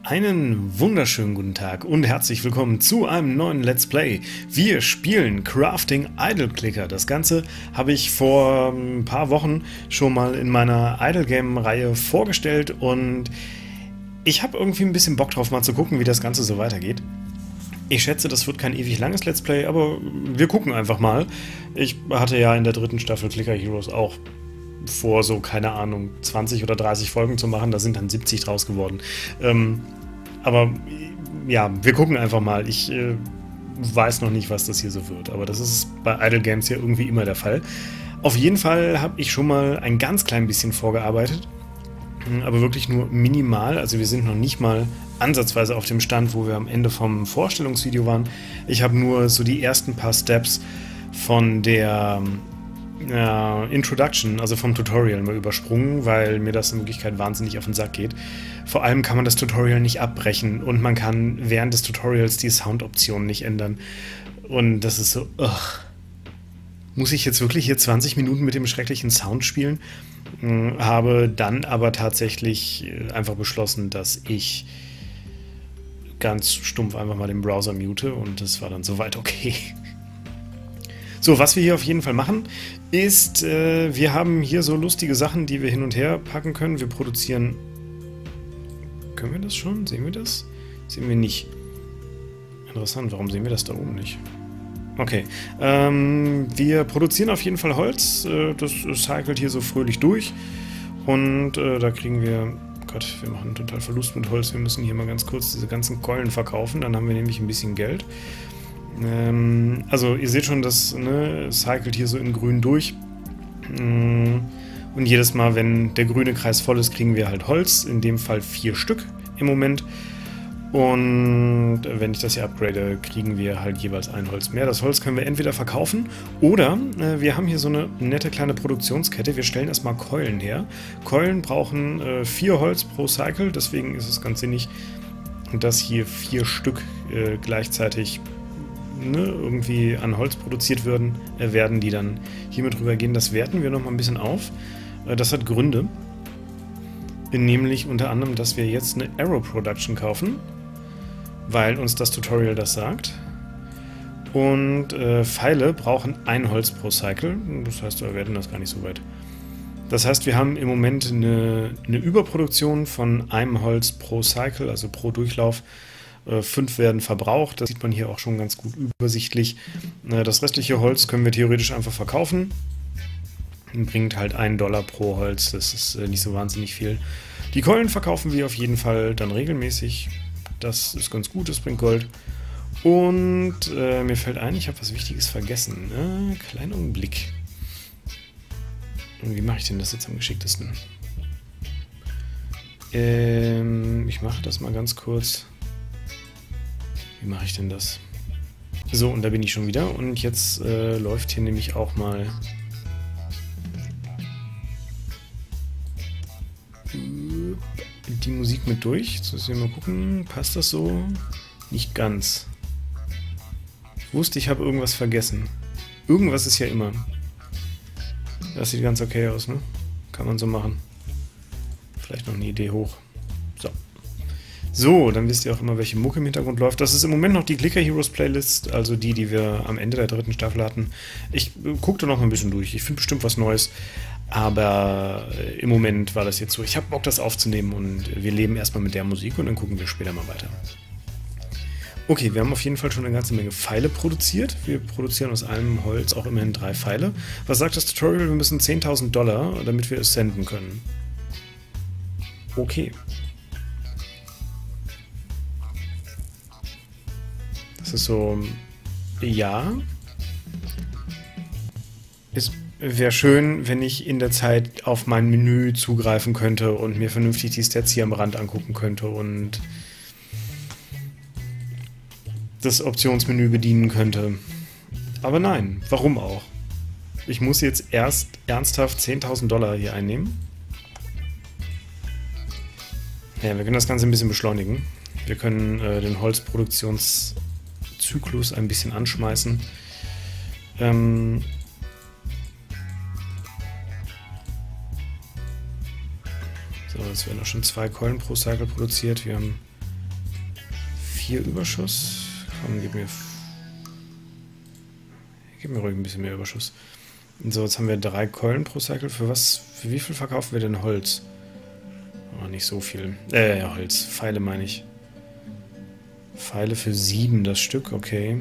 Einen wunderschönen guten Tag und herzlich willkommen zu einem neuen Let's Play. Wir spielen Crafting Idle Clicker. Das Ganze habe ich vor ein paar Wochen schon mal in meiner Idle Game Reihe vorgestellt und ich habe irgendwie ein bisschen Bock drauf, mal zu gucken, wie das Ganze so weitergeht. Ich schätze, das wird kein ewig langes Let's Play, aber wir gucken einfach mal. Ich hatte ja in der dritten Staffel Clicker Heroes auch vor so, keine Ahnung, 20 oder 30 Folgen zu machen, da sind dann 70 draus geworden. Aber ja, wir gucken einfach mal. Ich weiß noch nicht, was das hier so wird, aber das ist bei Idle Games ja irgendwie immer der Fall. Auf jeden Fall habe ich schon mal ein ganz klein bisschen vorgearbeitet, aber wirklich nur minimal. Also wir sind noch nicht mal ansatzweise auf dem Stand, wo wir am Ende vom Vorstellungsvideo waren. Ich habe nur so die ersten paar Steps von der Introduction, also vom Tutorial, mal übersprungen, weil mir das in Wirklichkeit wahnsinnig auf den Sack geht. Vor allem kann man das Tutorial nicht abbrechen und man kann während des Tutorials die Soundoptionen nicht ändern. Und das ist so, ugh. Muss ich jetzt wirklich hier 20 Minuten mit dem schrecklichen Sound spielen? Habe dann aber tatsächlich einfach beschlossen, dass ich ganz stumpf einfach mal den Browser mute und das war dann soweit okay. So, was wir hier auf jeden Fall machen, ist, wir haben hier so lustige Sachen, die wir hin und her packen können. Wir produzieren... Können wir das schon? Sehen wir das? Sehen wir nicht. Interessant, warum sehen wir das da oben nicht? Okay, wir produzieren auf jeden Fall Holz. Das cycelt hier so fröhlich durch. Und da kriegen wir... Gott, wir machen total Verlust mit Holz. Wir müssen hier mal ganz kurz diese ganzen Keulen verkaufen. Dann haben wir nämlich ein bisschen Geld. Also ihr seht schon, das cycelt hier so in grün durch. Und jedes Mal, wenn der grüne Kreis voll ist, kriegen wir halt Holz. In dem Fall 4 Stück im Moment. Und wenn ich das hier upgrade, kriegen wir halt jeweils ein Holz mehr. Das Holz können wir entweder verkaufen oder wir haben hier so eine nette kleine Produktionskette. Wir stellen erstmal Keulen her. Keulen brauchen 4 Holz pro Cycle, deswegen ist es ganz sinnig, dass hier 4 Stück gleichzeitig irgendwie an Holz produziert werden, die dann hier mit rübergehen. Das werten wir nochmal ein bisschen auf. Das hat Gründe. Nämlich unter anderem, dass wir jetzt eine Arrow Production kaufen, weil uns das Tutorial das sagt. Und Pfeile brauchen 1 Holz pro Cycle. Das heißt, wir werten das gar nicht so weit. Das heißt, wir haben im Moment eine Überproduktion von 1 Holz pro Cycle, also pro Durchlauf. 5 werden verbraucht, das sieht man hier auch schon ganz gut übersichtlich. Das restliche Holz können wir theoretisch einfach verkaufen. Bringt halt $1 pro Holz, das ist nicht so wahnsinnig viel. Die Keulen verkaufen wir auf jeden Fall dann regelmäßig. Das ist ganz gut, das bringt Gold. Und mir fällt ein, ich habe was Wichtiges vergessen. Kleinen Augenblick. Und wie mache ich denn das jetzt am geschicktesten? Ich mache das mal ganz kurz. Wie mache ich denn das? So, und da bin ich schon wieder. Und jetzt läuft hier nämlich auch mal die Musik mit durch. Jetzt müssen wir mal gucken. Passt das so? Nicht ganz. Ich wusste, ich habe irgendwas vergessen. Irgendwas ist ja immer. Das sieht ganz okay aus, ne? Kann man so machen. Vielleicht noch eine Idee hoch. So. So, dann wisst ihr auch immer, welche Mucke im Hintergrund läuft. Das ist im Moment noch die Clicker Heroes Playlist, also die wir am Ende der dritten Staffel hatten. Ich gucke da noch ein bisschen durch. Ich finde bestimmt was Neues. Aber im Moment war das jetzt so. Ich habe Bock, das aufzunehmen und wir leben erstmal mit der Musik und dann gucken wir später mal weiter. Okay, wir haben auf jeden Fall schon eine ganze Menge Pfeile produziert. Wir produzieren aus allem Holz auch immerhin 3 Pfeile. Was sagt das Tutorial? Wir müssen $10.000, damit wir es senden können. Okay. Das ist so, ja. Es wäre schön, wenn ich in der Zeit auf mein Menü zugreifen könnte und mir vernünftig die Stats hier am Rand angucken könnte und das Optionsmenü bedienen könnte. Aber nein, warum auch? Ich muss jetzt erst ernsthaft $10.000 hier einnehmen. Ja, wir können das Ganze ein bisschen beschleunigen. Wir können den Holzproduktionszyklus ein bisschen anschmeißen. So, es werden auch schon 2 Keulen pro Cycle produziert. Wir haben 4 Überschuss. Komm, gib mir ruhig ein bisschen mehr Überschuss. So, jetzt haben wir 3 Keulen pro Cycle. Für wie viel verkaufen wir denn Holz? Oh, nicht so viel. Holz. Pfeile meine ich. Pfeile für 7 das Stück, okay.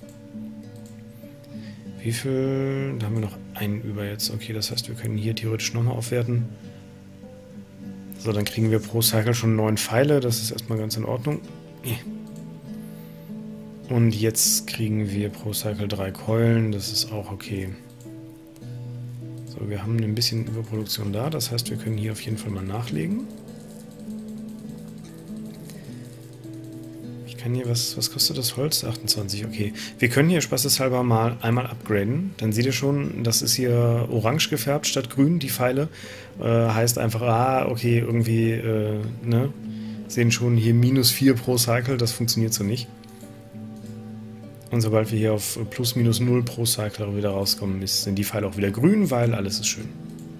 Wie viel? Da haben wir noch einen über jetzt. Okay, das heißt, wir können hier theoretisch nochmal aufwerten. So, dann kriegen wir pro Cycle schon 9 Pfeile. Das ist erstmal ganz in Ordnung. Und jetzt kriegen wir pro Cycle 3 Keulen. Das ist auch okay. So, wir haben ein bisschen Überproduktion da. Das heißt, wir können hier auf jeden Fall mal nachlegen. Ich kann hier, was kostet das Holz? 28, okay. Wir können hier spaßeshalber mal einmal upgraden. Dann seht ihr schon, das ist hier orange gefärbt statt grün, die Pfeile. Heißt einfach, okay, irgendwie, ne? Sehen schon hier -4 pro Cycle, das funktioniert so nicht. Und sobald wir hier auf +/- 0 pro Cycle wieder rauskommen, sind die Pfeile auch wieder grün, weil alles ist schön.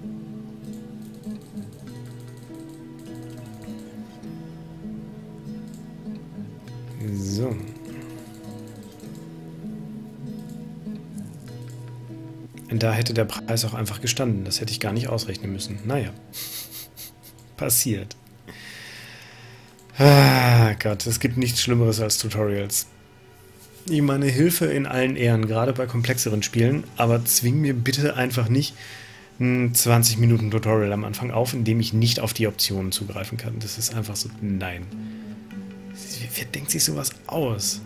So. Und da hätte der Preis auch einfach gestanden. Das hätte ich gar nicht ausrechnen müssen. Naja. Passiert. Ah Gott, es gibt nichts Schlimmeres als Tutorials. Ich meine, Hilfe in allen Ehren, gerade bei komplexeren Spielen, aber zwing mir bitte einfach nicht ein 20 Minuten Tutorial am Anfang auf, in dem ich nicht auf die Optionen zugreifen kann. Das ist einfach so, nein. Wer denkt sich sowas aus?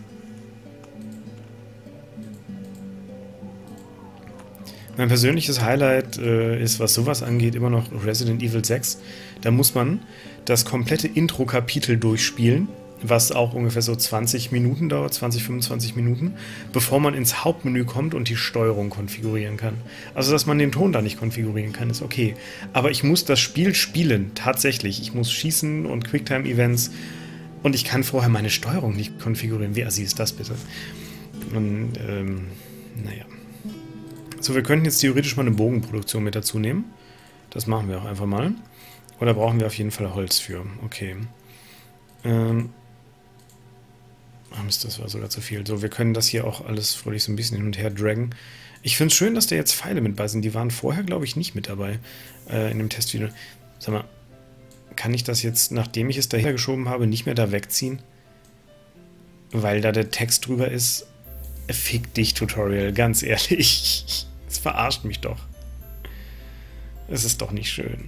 Mein persönliches Highlight ist, was sowas angeht, immer noch Resident Evil 6. Da muss man das komplette Intro-Kapitel durchspielen, was auch ungefähr so 20 Minuten dauert, 20, 25 Minuten, bevor man ins Hauptmenü kommt und die Steuerung konfigurieren kann. Also, dass man den Ton da nicht konfigurieren kann, ist okay. Aber ich muss das Spiel spielen, tatsächlich. Ich muss schießen und Quicktime-Events und ich kann vorher meine Steuerung nicht konfigurieren. Wie assi ist das bitte? Und, naja. So, wir könnten jetzt theoretisch mal eine Bogenproduktion mit dazu nehmen. Das machen wir auch einfach mal. Oder brauchen wir auf jeden Fall Holz für? Okay. Mist, das war sogar zu viel. So, wir können das hier auch alles fröhlich so ein bisschen hin und her draggen. Ich finde es schön, dass da jetzt Pfeile mit bei sind. Die waren vorher, glaube ich, nicht mit dabei in dem Testvideo. Sag mal, kann ich das jetzt, nachdem ich es daher geschoben habe, nicht mehr da wegziehen? Weil da der Text drüber ist? Fick dich, Tutorial, ganz ehrlich. Es verarscht mich doch. Es ist doch nicht schön.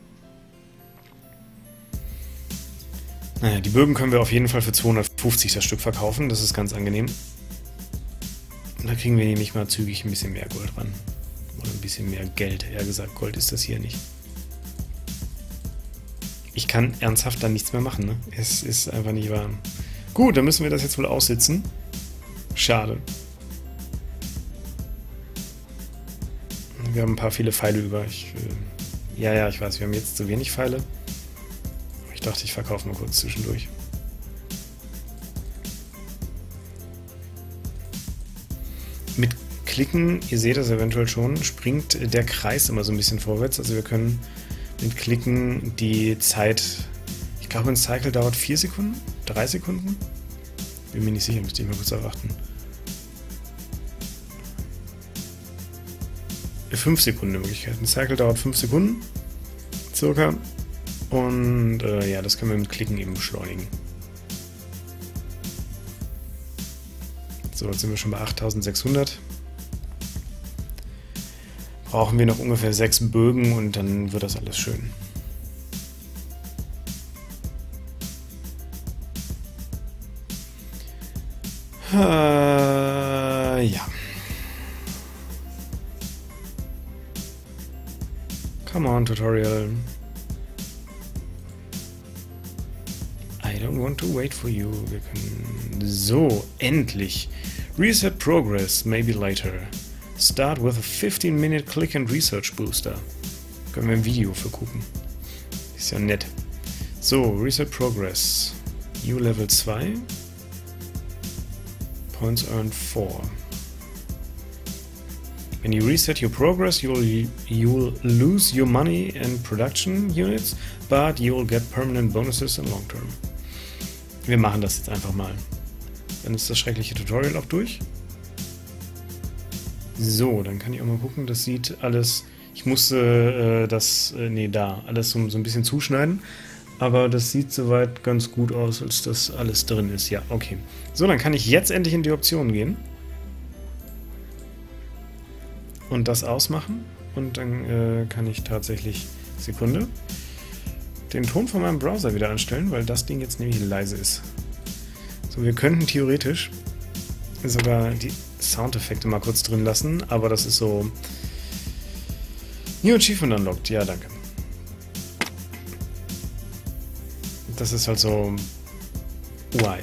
Naja, die Bögen können wir auf jeden Fall für 250 das Stück verkaufen. Das ist ganz angenehm. Und da kriegen wir nämlich mal zügig ein bisschen mehr Gold ran. Oder ein bisschen mehr Geld. Eher gesagt, Gold ist das hier nicht. Ich kann ernsthaft dann nichts mehr machen, ne? Es ist einfach nicht wahr. Gut, dann müssen wir das jetzt wohl aussitzen. Schade. Wir haben ein paar viele Pfeile über. Ja, ich weiß, wir haben jetzt zu wenig Pfeile. Ich dachte, ich verkaufe mal kurz zwischendurch. Mit Klicken, ihr seht das eventuell schon, springt der Kreis immer so ein bisschen vorwärts. Also wir können mit Klicken die Zeit, ich glaube ein Cycle dauert 4 Sekunden, 3 Sekunden. Bin mir nicht sicher, müsste ich mal kurz erwarten. 5 Sekunden in Wirklichkeit. Ein Cycle dauert 5 Sekunden, circa. Und ja, das können wir mit Klicken eben beschleunigen. So, jetzt sind wir schon bei 8600. Brauchen wir noch ungefähr 6 Bögen und dann wird das alles schön. Ja. Come on, Tutorial. I don't want to wait for you. Wir können... So, endlich. Reset progress, maybe later. Start with a 15-minute click and research booster. Können wir ein Video für gucken. Ist ja nett. So, Reset progress. New Level 2. Points earned 4. When you reset your progress, you'll lose your money and production units, but you'll get permanent bonuses in long term. Wir machen das jetzt einfach mal. Dann ist das schreckliche Tutorial auch durch. So, dann kann ich auch mal gucken, das sieht alles... Ich musste alles so ein bisschen zuschneiden, aber das sieht soweit ganz gut aus, als das alles drin ist. Ja, okay. So, dann kann ich jetzt endlich in die Optionen gehen und das ausmachen und dann kann ich tatsächlich, Sekunde, den Ton von meinem Browser wieder anstellen, weil das Ding jetzt nämlich leise ist. So, wir könnten theoretisch sogar die Soundeffekte mal kurz drin lassen, aber das ist so... New Achievement Unlocked, ja danke. Das ist halt so... Why?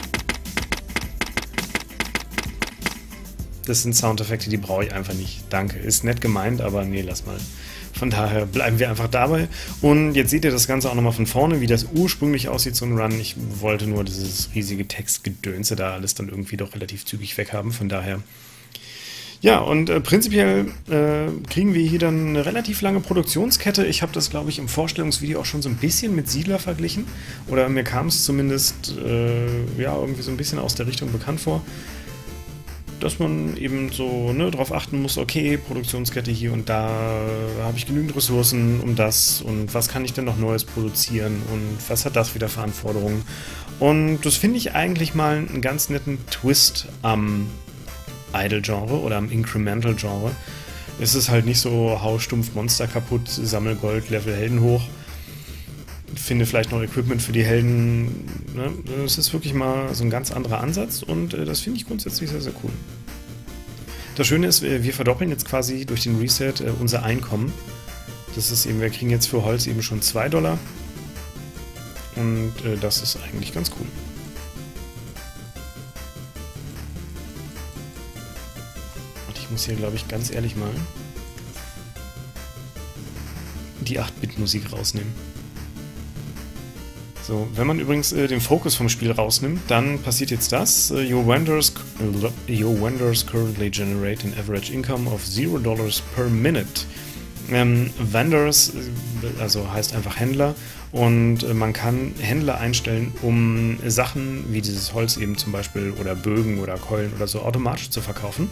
Das sind Soundeffekte, die brauche ich einfach nicht. Danke. Ist nett gemeint, aber nee, lass mal. Von daher bleiben wir einfach dabei. Und jetzt seht ihr das Ganze auch nochmal von vorne, wie das ursprünglich aussieht, so ein Run. Ich wollte nur dieses riesige Textgedönse da alles dann irgendwie doch relativ zügig weghaben. Von daher... Ja, und prinzipiell kriegen wir hier dann eine relativ lange Produktionskette. Ich habe das, glaube ich, im Vorstellungsvideo auch schon so ein bisschen mit Siedler verglichen. Oder mir kam es zumindest ja, irgendwie so ein bisschen aus der Richtung bekannt vor. Dass man eben so darauf achten muss, okay, Produktionskette hier und da, habe ich genügend Ressourcen um das und was kann ich denn noch Neues produzieren und was hat das wieder für Anforderungen. Und das finde ich eigentlich mal einen ganz netten Twist am Idle-Genre oder am Incremental-Genre. Es ist halt nicht so haustumpf Monster kaputt, sammel Gold, Level Helden hoch, finde vielleicht noch Equipment für die Helden. Ne? Das ist wirklich mal so ein ganz anderer Ansatz und das finde ich grundsätzlich sehr, sehr cool. Das Schöne ist, wir verdoppeln jetzt quasi durch den Reset unser Einkommen. Das ist eben, wir kriegen jetzt für Holz eben schon $2 und das ist eigentlich ganz cool. Ich muss hier, glaube ich, ganz ehrlich mal die 8-Bit-Musik rausnehmen. So, wenn man übrigens den Fokus vom Spiel rausnimmt, dann passiert jetzt das. Your vendors currently generate an average income of $0 per minute. Vendors, also heißt einfach Händler, und man kann Händler einstellen, um Sachen wie dieses Holz eben zum Beispiel oder Bögen oder Keulen oder so automatisch zu verkaufen.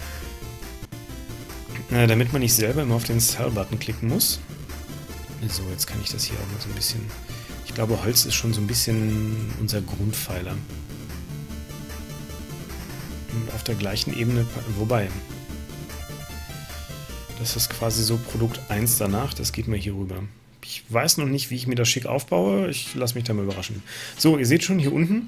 Damit man nicht selber immer auf den Sell-Button klicken muss. So, jetzt kann ich das hier auch mal so ein bisschen... Ich glaube, Holz ist schon so ein bisschen unser Grundpfeiler. Und auf der gleichen Ebene... Wobei... Das ist quasi so Produkt 1 danach. Das geht mir hier rüber. Ich weiß noch nicht, wie ich mir das schick aufbaue. Ich lasse mich da mal überraschen. So, ihr seht schon hier unten...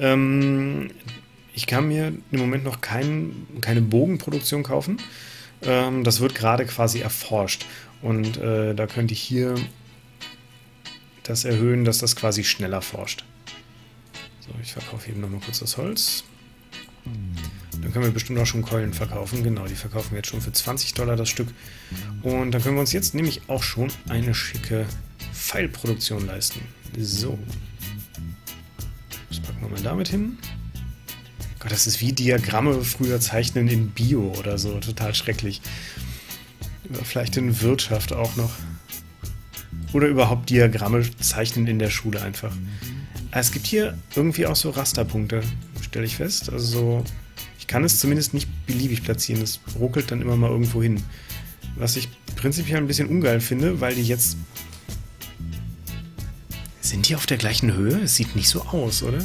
ich kann mir im Moment noch keine Bogenproduktion kaufen. Das wird gerade quasi erforscht und da könnte ich hier das erhöhen, dass das quasi schneller forscht. So, ich verkaufe eben nochmal kurz das Holz. Dann können wir bestimmt auch schon Keulen verkaufen. Genau, die verkaufen wir jetzt schon für $20 das Stück. Und dann können wir uns jetzt nämlich auch schon eine schicke Pfeilproduktion leisten. So. Das packen wir mal damit hin. Gott, das ist wie Diagramme früher zeichnen in Bio oder so. Total schrecklich. Oder vielleicht in Wirtschaft auch noch. Oder überhaupt Diagramme zeichnen in der Schule einfach. Es gibt hier irgendwie auch so Rasterpunkte, stelle ich fest. Also so, ich kann es zumindest nicht beliebig platzieren. Es ruckelt dann immer mal irgendwo hin. Was ich prinzipiell ein bisschen ungeil finde, weil die jetzt... Sind die auf der gleichen Höhe? Es sieht nicht so aus, oder?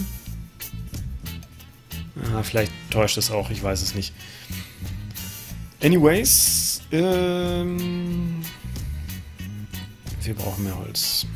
Ah, vielleicht täuscht es auch, ich weiß es nicht. Anyways, wir brauchen mehr Holz.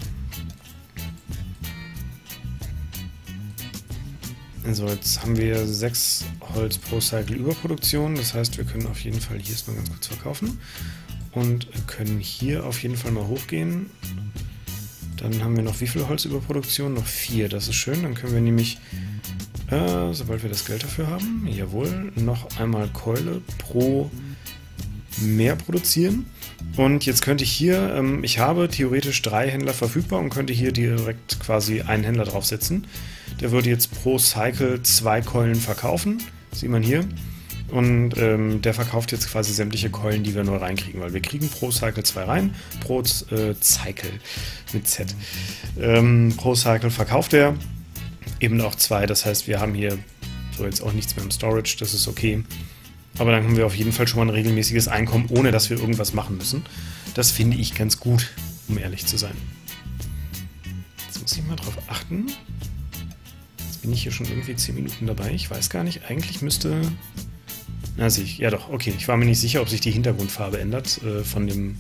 Also jetzt haben wir 6 Holz pro Cycle Überproduktion. Das heißt, wir können auf jeden Fall hier erstmal ganz kurz verkaufen. Und können hier auf jeden Fall mal hochgehen. Dann haben wir noch wie viel Holzüberproduktion? Noch 4, das ist schön. Dann können wir nämlich... sobald wir das Geld dafür haben, jawohl, noch einmal Keule pro mehr produzieren. Und jetzt könnte ich hier, ich habe theoretisch 3 Händler verfügbar und könnte hier direkt quasi einen Händler draufsetzen. Der würde jetzt pro Cycle 2 Keulen verkaufen, sieht man hier. Und der verkauft jetzt quasi sämtliche Keulen, die wir neu reinkriegen, weil wir kriegen pro Cycle 2 rein, pro Cycle mit Z. Pro Cycle verkauft er eben auch 2, das heißt, wir haben hier So, jetzt auch nichts mehr im Storage, das ist okay. Aber dann haben wir auf jeden Fall schon mal ein regelmäßiges Einkommen, ohne dass wir irgendwas machen müssen. Das finde ich ganz gut, um ehrlich zu sein. Jetzt muss ich mal drauf achten. Jetzt bin ich hier schon irgendwie 10 Minuten dabei. Ich weiß gar nicht, eigentlich müsste... Na, sehe ich. Ja doch, okay. Ich war mir nicht sicher, ob sich die Hintergrundfarbe ändert von dem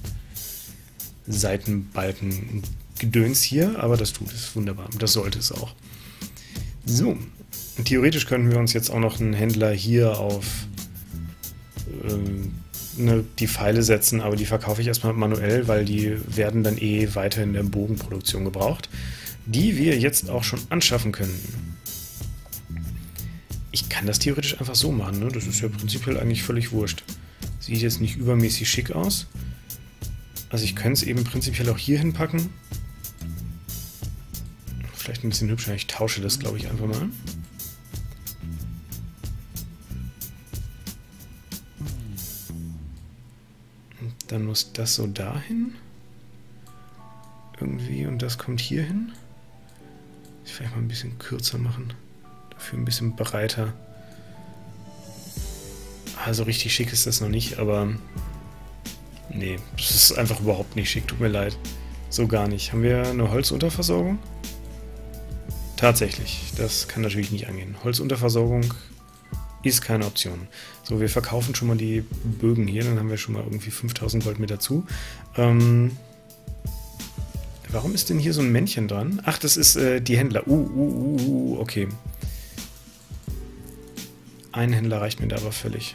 Seitenbalken-Gedöns hier, aber das tut es wunderbar. Das sollte es auch. So, und theoretisch könnten wir uns jetzt auch noch einen Händler hier auf die Pfeile setzen, aber die verkaufe ich erstmal manuell, weil die werden dann eh weiter in der Bogenproduktion gebraucht, die wir jetzt auch schon anschaffen können. Ich kann das theoretisch einfach so machen, ne? Das ist ja prinzipiell eigentlich völlig wurscht. Sieht jetzt nicht übermäßig schick aus. Also ich könnte es eben prinzipiell auch hier hinpacken. Vielleicht ein bisschen hübscher, ich tausche das, glaube ich, einfach mal. Und dann muss das so dahin. Irgendwie, und das kommt hier hin. Ich vielleicht mal ein bisschen kürzer machen. Dafür ein bisschen breiter. Also richtig schick ist das noch nicht, aber... Nee, das ist einfach überhaupt nicht schick, tut mir leid. So gar nicht. Haben wir eine Holzunterversorgung? Tatsächlich, das kann natürlich nicht angehen. Holzunterversorgung ist keine Option. So, wir verkaufen schon mal die Bögen hier, dann haben wir schon mal irgendwie 5000 Gold mit dazu. Warum ist denn hier so ein Männchen dran? Ach, das ist die Händler. Okay. Ein Händler reicht mir da aber völlig.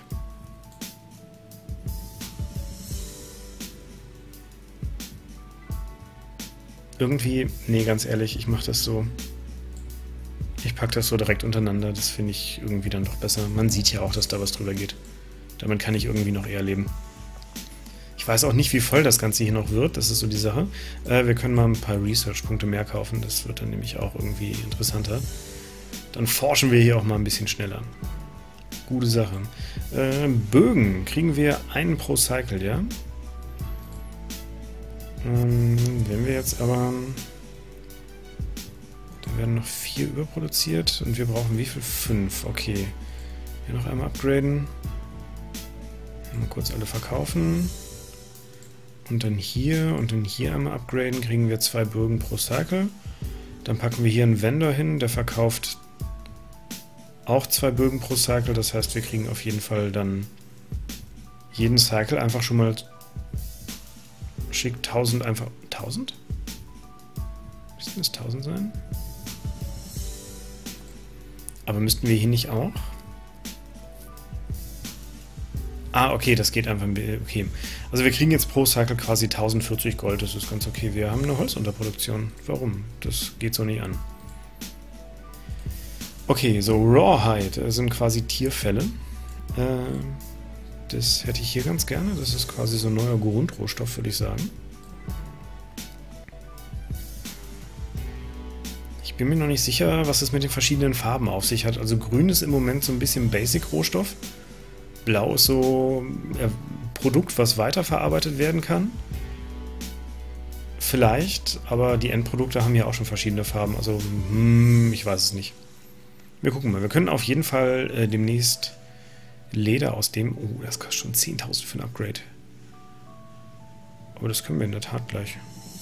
Irgendwie, nee, ganz ehrlich, ich mache das so. Ich packe das so direkt untereinander, das finde ich irgendwie dann doch besser. Man sieht ja auch, dass da was drüber geht. Damit kann ich irgendwie noch eher leben. Ich weiß auch nicht, wie voll das Ganze hier noch wird, das ist so die Sache. Wir können mal ein paar Research-Punkte mehr kaufen, das wird dann nämlich auch irgendwie interessanter. Dann forschen wir hier auch mal ein bisschen schneller. Gute Sache. Bögen kriegen wir einen pro Cycle, ja? Wenn wir jetzt aber... Da werden noch 4 überproduziert und wir brauchen wie viel? 5, okay. Hier noch einmal upgraden. Mal kurz alle verkaufen. Und dann hier einmal upgraden, kriegen wir 2 Bögen pro Cycle. Dann packen wir hier einen Vendor hin, der verkauft auch 2 Bögen pro Cycle. Das heißt, wir kriegen auf jeden Fall dann jeden Cycle einfach schon mal schick 1000 einfach... 1000? Müssten es 1000 sein? Aber müssten wir hier nicht auch? Ah, okay, das geht einfach... Okay. Also wir kriegen jetzt pro Cycle quasi 1040 Gold, das ist ganz okay. Wir haben eine Holzunterproduktion. Warum? Das geht so nicht an. Okay, so Rawhide sind quasi Tierfelle. Das hätte ich hier ganz gerne. Das ist quasi so ein neuer Grundrohstoff, würde ich sagen. Ich bin mir noch nicht sicher, was es mit den verschiedenen Farben auf sich hat. Also grün ist im Moment so ein bisschen Basic-Rohstoff. Blau ist so ein Produkt, was weiterverarbeitet werden kann. Vielleicht, aber die Endprodukte haben ja auch schon verschiedene Farben. Also, ich weiß es nicht. Wir gucken mal. Wir können auf jeden Fall demnächst Leder aus dem... Oh, das kostet schon 10.000 für ein Upgrade. Aber das können wir in der Tat gleich.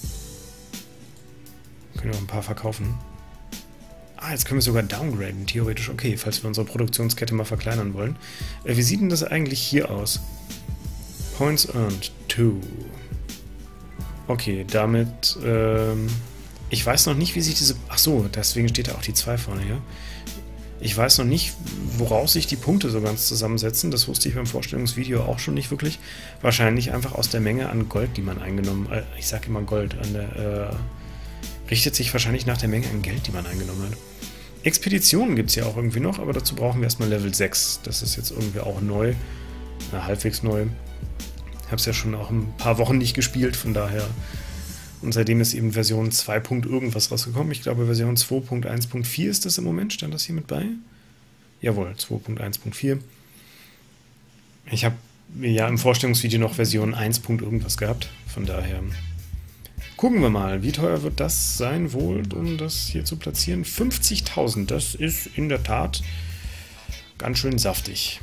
Wir können auch ein paar verkaufen. Ah, jetzt können wir sogar downgraden, theoretisch. Okay, falls wir unsere Produktionskette mal verkleinern wollen. Wie sieht denn das eigentlich hier aus? Points earned 2. Okay, damit... ich weiß noch nicht, wie sich diese... Ach so, deswegen steht da auch die 2 vorne hier. Ich weiß noch nicht, woraus sich die Punkte so ganz zusammensetzen. Das wusste ich beim Vorstellungsvideo auch schon nicht wirklich. Wahrscheinlich einfach aus der Menge an Gold, die man eingenommen hat. Ich sage immer Gold. Richtet sich wahrscheinlich nach der Menge an Geld, die man eingenommen hat. Expeditionen gibt es ja auch irgendwie noch, aber dazu brauchen wir erstmal Level 6. Das ist jetzt irgendwie auch neu. Halbwegs neu. Ich habe es ja schon auch ein paar Wochen nicht gespielt, von daher... Und seitdem ist eben Version 2. Irgendwas rausgekommen. Ich glaube, Version 2.1.4 ist das im Moment. Stand das hier mit bei? Jawohl, 2.1.4. Ich habe ja im Vorstellungsvideo noch Version 1. Irgendwas gehabt. Von daher gucken wir mal, wie teuer wird das sein wohl, um das hier zu platzieren. 50.000, das ist in der Tat ganz schön saftig.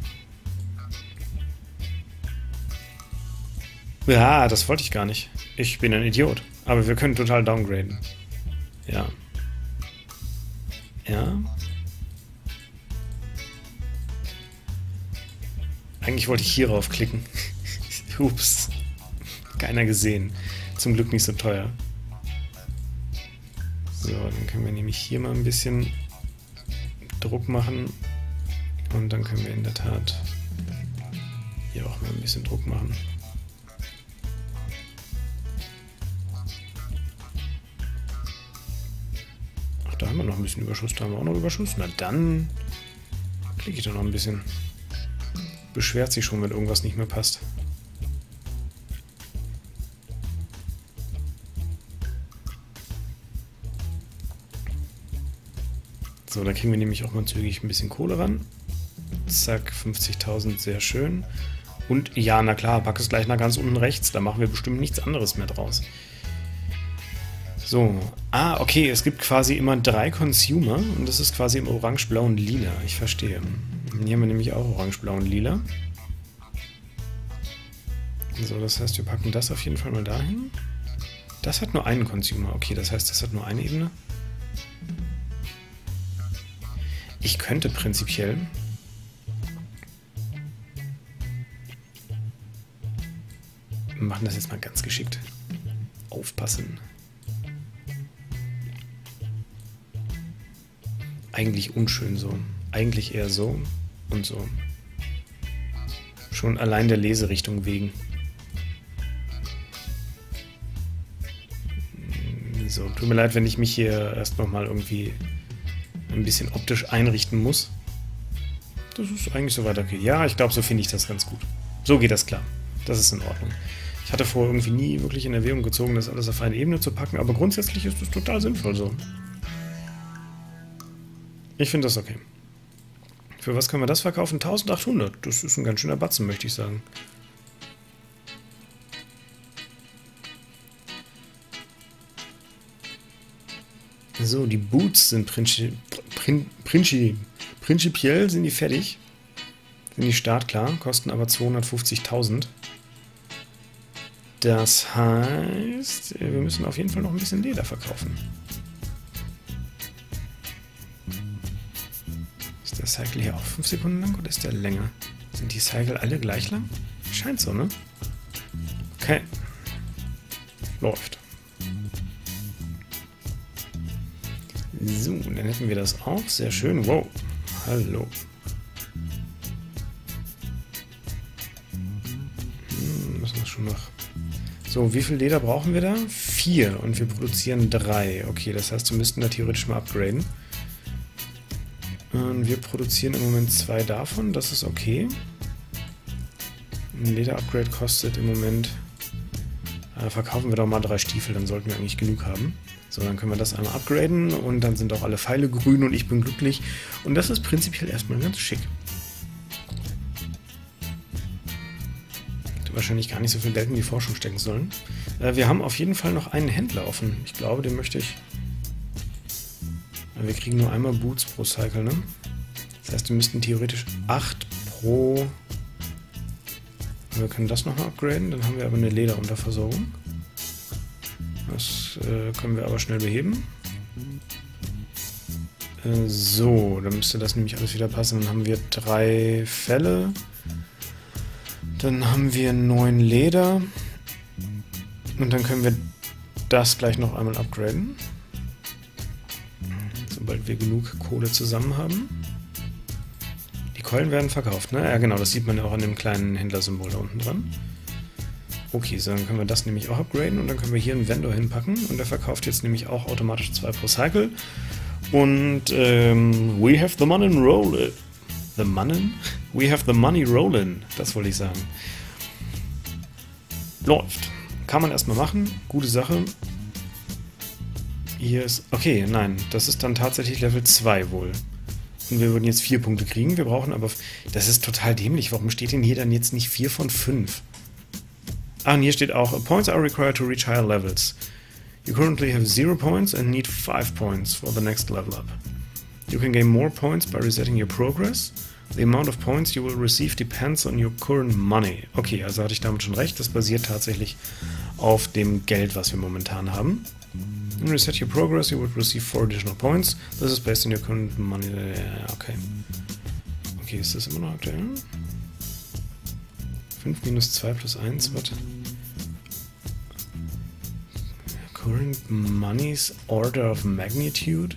Ja, das wollte ich gar nicht. Ich bin ein Idiot. Aber wir können total downgraden. Ja. Ja. Eigentlich wollte ich hier rauf klicken. Ups. Keiner gesehen. Zum Glück nicht so teuer. So, dann können wir nämlich hier mal ein bisschen Druck machen. Und dann können wir in der Tat hier auch mal ein bisschen Druck machen. Ach, da haben wir noch ein bisschen Überschuss. Da haben wir auch noch Überschuss. Na dann klicke ich da noch ein bisschen. Beschwert sich schon, wenn irgendwas nicht mehr passt. So, da kriegen wir nämlich auch mal zügig ein bisschen Kohle ran. Zack, 50.000, sehr schön. Und ja, na klar, pack es gleich nach ganz unten rechts, da machen wir bestimmt nichts anderes mehr draus. So, okay, es gibt quasi immer 3 Consumer und das ist quasi im Orange, Blau und Lila, ich verstehe. Hier haben wir nämlich auch Orange, Blau und Lila. So, das heißt, wir packen das auf jeden Fall mal dahin. Das hat nur einen Consumer, okay, das heißt, das hat nur eine Ebene. Ich könnte prinzipiell wir machen das jetzt mal ganz geschickt. Aufpassen. Eigentlich unschön so. Eigentlich eher so und so. Schon allein der Leserichtung wegen. So, tut mir leid, wenn ich mich hier erst nochmal irgendwie ein bisschen optisch einrichten muss. Das ist eigentlich soweit okay. Ja, ich glaube, so finde ich das ganz gut. So geht das klar. Das ist in Ordnung. Ich hatte vorher irgendwie nie wirklich in Erwägung gezogen, das alles auf eine Ebene zu packen, aber grundsätzlich ist das total sinnvoll so. Ich finde das okay. Für was können wir das verkaufen? 1800. Das ist ein ganz schöner Batzen, möchte ich sagen. So, die Boots sind prinzipiell sind die fertig. Sind die startklar, kosten aber 250.000. Das heißt, wir müssen auf jeden Fall noch ein bisschen Leder verkaufen. Ist der Cycle hier auch 5 Sekunden lang oder ist der länger? Sind die Cycle alle gleich lang? Scheint so, ne? Okay. Läuft. So, dann hätten wir das auch. Sehr schön. Wow. Hallo. Müssen wir schon noch... So, wie viel Leder brauchen wir da? 4 und wir produzieren 3. Okay, das heißt, wir müssten da theoretisch mal upgraden. Und wir produzieren im Moment 2 davon, das ist okay. Ein Leder-Upgrade kostet im Moment... verkaufen wir doch mal 3 Stiefel, dann sollten wir eigentlich genug haben. So, dann können wir das einmal upgraden und dann sind auch alle Pfeile grün und ich bin glücklich. Und das ist prinzipiell erstmal ganz schick. Wahrscheinlich gar nicht so viel Geld in die Forschung stecken sollen. Wir haben auf jeden Fall noch einen Händler offen. Ich glaube, den möchte ich... Wir kriegen nur einmal Boots pro Cycle, ne? Das heißt, wir müssten theoretisch 8 pro... Wir können das nochmal upgraden, dann haben wir aber eine Lederunterversorgung. Das können wir aber schnell beheben. So, dann müsste das nämlich alles wieder passen. Dann haben wir 3 Felle. Dann haben wir 9 Leder. Und dann können wir das gleich noch einmal upgraden. Sobald wir genug Kohle zusammen haben. Die Keulen werden verkauft, ne? Ja genau, das sieht man ja auch an dem kleinen Händlersymbol da unten dran. Okay, so dann können wir das nämlich auch upgraden und dann können wir hier einen Vendor hinpacken und der verkauft jetzt nämlich auch automatisch 2 pro Cycle. Und we have the money rollin'. The money? We have the money rollin'. Das wollte ich sagen. Läuft. Kann man erstmal machen. Gute Sache. Hier ist... Okay, nein. Das ist dann tatsächlich Level 2 wohl. Und wir würden jetzt 4 Punkte kriegen. Wir brauchen aber... Das ist total dämlich. Warum steht denn hier dann jetzt nicht 4 von 5? Ah, und hier steht auch, points are required to reach higher levels. You currently have 0 points and need 5 points for the next level up. You can gain more points by resetting your progress. The amount of points you will receive depends on your current money. Okay, also hatte ich damit schon recht. Das basiert tatsächlich auf dem Geld, was wir momentan haben. When you reset your progress, you will receive 4 additional points. This is based on your current money. Okay. Okay, ist das immer noch aktuell? 5 minus 2 plus 1, was? Current money's order of magnitude?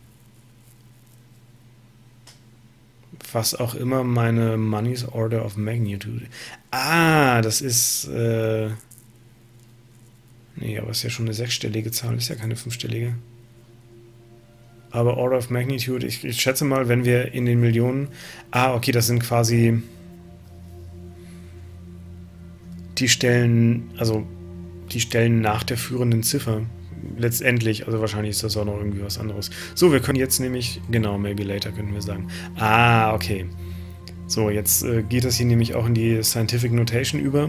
Was auch immer meine money's order of magnitude. Ah, das ist, nee, aber ist ja schon eine 6-stellige Zahl, ist ja keine 5-stellige. Aber Order of Magnitude, ich schätze mal, wenn wir in den Millionen... Ah, okay, das sind quasi die Stellen, also die Stellen nach der führenden Ziffer. Letztendlich, also wahrscheinlich ist das auch noch irgendwie was anderes. So, wir können jetzt nämlich, genau, maybe later könnten wir sagen. Ah, okay. So, jetzt geht das hier nämlich auch in die Scientific Notation über.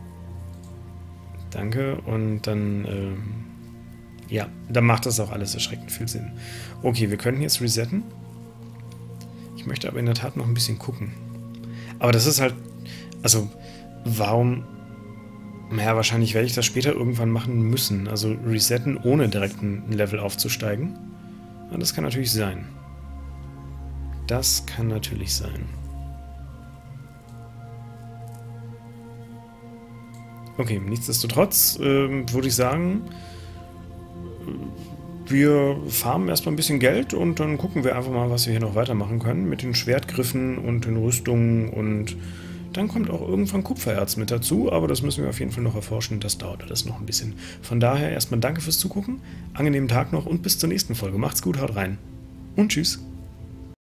Danke, und dann, ja, dann macht das auch alles erschreckend viel Sinn. Okay, wir könnten jetzt resetten. Ich möchte aber in der Tat noch ein bisschen gucken. Aber das ist halt, also, warum... Naja, wahrscheinlich werde ich das später irgendwann machen müssen. Also resetten, ohne direkt ein Level aufzusteigen. Ja, das kann natürlich sein. Das kann natürlich sein. Okay, nichtsdestotrotz würde ich sagen, wir farmen erstmal ein bisschen Geld und dann gucken wir einfach mal, was wir hier noch weitermachen können mit den Schwertgriffen und den Rüstungen, und dann kommt auch irgendwann Kupfererz mit dazu, aber das müssen wir auf jeden Fall noch erforschen, das dauert alles noch ein bisschen. Von daher erstmal danke fürs Zugucken, angenehmen Tag noch und bis zur nächsten Folge. Macht's gut, haut rein und tschüss.